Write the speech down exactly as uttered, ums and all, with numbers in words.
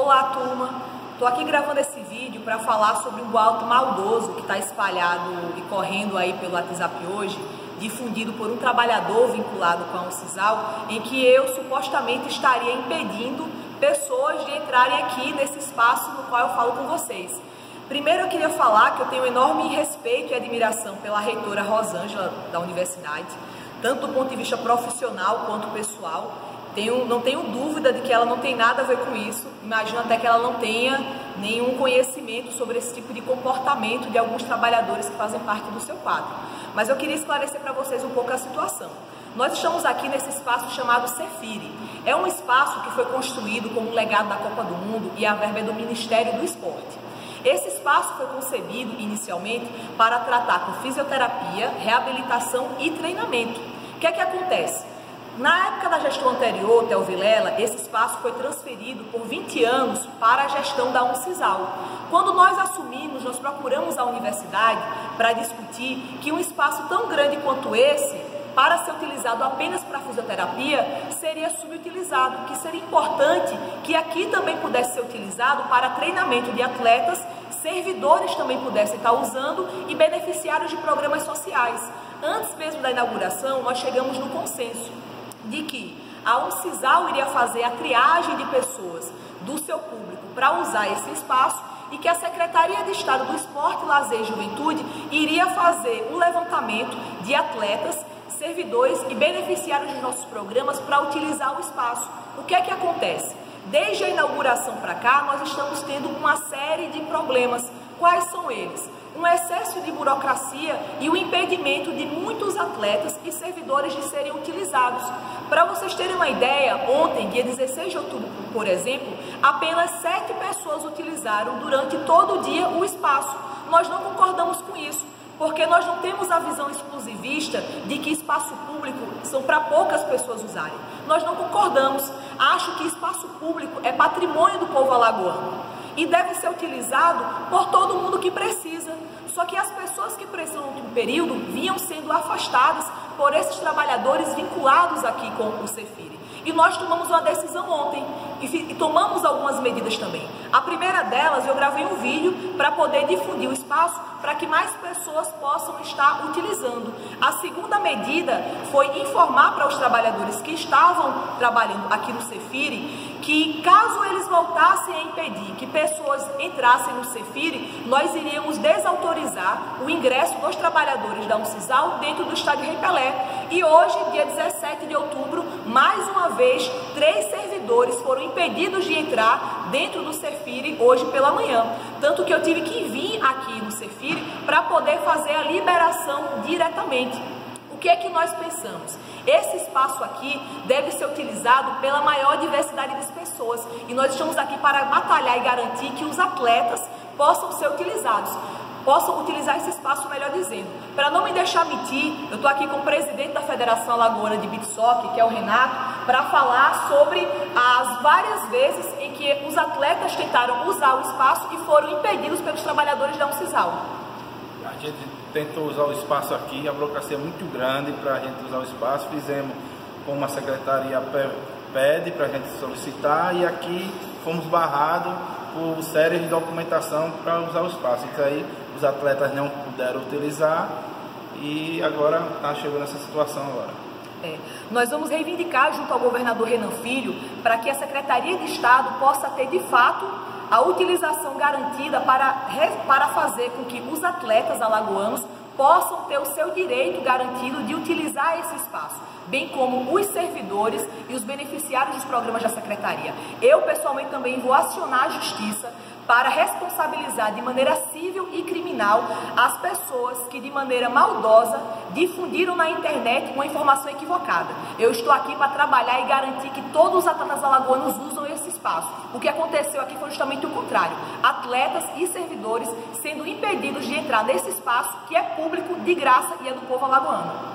Olá, turma! Estou aqui gravando esse vídeo para falar sobre um boato maldoso que está espalhado e correndo aí pelo WhatsApp hoje, difundido por um trabalhador vinculado com a Uncisal, em que eu supostamente estaria impedindo pessoas de entrarem aqui nesse espaço no qual eu falo com vocês. Primeiro eu queria falar que eu tenho enorme respeito e admiração pela reitora Rosângela da universidade, tanto do ponto de vista profissional quanto pessoal. Tenho, não tenho dúvida de que ela não tem nada a ver com isso. Imagino até que ela não tenha nenhum conhecimento sobre esse tipo de comportamento de alguns trabalhadores que fazem parte do seu quadro. Mas eu queria esclarecer para vocês um pouco a situação. Nós estamos aqui nesse espaço chamado Cefire. É um espaço que foi construído como um legado da Copa do Mundo e a verba é do Ministério do Esporte. Esse espaço foi concebido inicialmente para tratar com fisioterapia, reabilitação e treinamento. O que é que acontece? Na época da gestão anterior, Theo Vilela, esse espaço foi transferido por vinte anos para a gestão da Uncisal. Quando nós assumimos, nós procuramos a universidade para discutir que um espaço tão grande quanto esse, para ser utilizado apenas para fisioterapia, seria subutilizado, que seria importante que aqui também pudesse ser utilizado para treinamento de atletas, servidores também pudessem estar usando e beneficiários de programas sociais. Antes mesmo da inauguração, nós chegamos no consenso de que a Uncisal iria fazer a triagem de pessoas do seu público para usar esse espaço e que a Secretaria de Estado do Esporte, Lazer e Juventude iria fazer um levantamento de atletas, servidores e beneficiários dos nossos programas para utilizar o espaço. O que é que acontece? Desde a inauguração para cá, nós estamos tendo uma série de problemas. Quais são eles? Um excesso de burocracia e o impedimento de muitos atletas e servidores de serem utilizados. Para vocês terem uma ideia, ontem, dia dezesseis de outubro, por exemplo, apenas sete pessoas utilizaram durante todo o dia o espaço. Nós não concordamos com isso, porque nós não temos a visão exclusivista de que espaço público são para poucas pessoas usarem. Nós não concordamos. Acho que espaço público é patrimônio do povo alagoano e deve ser utilizado por todo mundo que precisa. Só que as pessoas que precisam no período vinham sendo afastadas por esses trabalhadores vinculados aqui com o Cefire. E nós tomamos uma decisão ontem e, e tomamos algumas medidas também. A primeira delas, eu gravei um vídeo para poder difundir o espaço para que mais pessoas possam estar utilizando. A segunda medida foi informar para os trabalhadores que estavam trabalhando aqui no Cefire que, caso eles voltassem a impedir que pessoas entrassem no Cefire, nós iríamos desautorizar o ingresso dos trabalhadores da Uncisal dentro do estádio Rei Pelé. E hoje, dia dezessete de outubro, mais uma vez, três servidores foram impedidos de entrar dentro do Cefire hoje pela manhã. Tanto que eu tive que vir aqui no Cefire para poder fazer a liberação diretamente. O que é que nós pensamos? Esse espaço aqui deve ser utilizado pela maior diversidade de pessoas e nós estamos aqui para batalhar e garantir que os atletas possam ser utilizados, possam utilizar esse espaço, melhor dizendo. Para não me deixar mentir, eu estou aqui com o presidente da Federação Alagoana de Beach Soccer, que é o Renato, para falar sobre as várias vezes em que os atletas tentaram usar o espaço e foram impedidos pelos trabalhadores da Uncisal. A gente tentou usar o espaço aqui, a burocracia é muito grande para a gente usar o espaço, fizemos como a secretaria pede para a gente solicitar e aqui fomos barrados por séries de documentação para usar o espaço. Isso aí os atletas não puderam utilizar e agora está chegando essa situação agora. É. Nós vamos reivindicar junto ao governador Renan Filho para que a Secretaria de Estado possa ter de fato a utilização garantida para, para fazer com que os atletas alagoanos possam ter o seu direito garantido de utilizar esse espaço, bem como os servidores e os beneficiários dos programas da Secretaria. Eu, pessoalmente, também vou acionar a Justiça para responsabilizar de maneira civil e criminal as pessoas que, de maneira maldosa, difundiram na internet uma informação equivocada. Eu estou aqui para trabalhar e garantir que todos os atletas alagoanos usam esse espaço. O que aconteceu aqui foi justamente o contrário. Atletas e servidores sendo impedidos de entrar nesse espaço que é público, de graça e é do povo alagoano.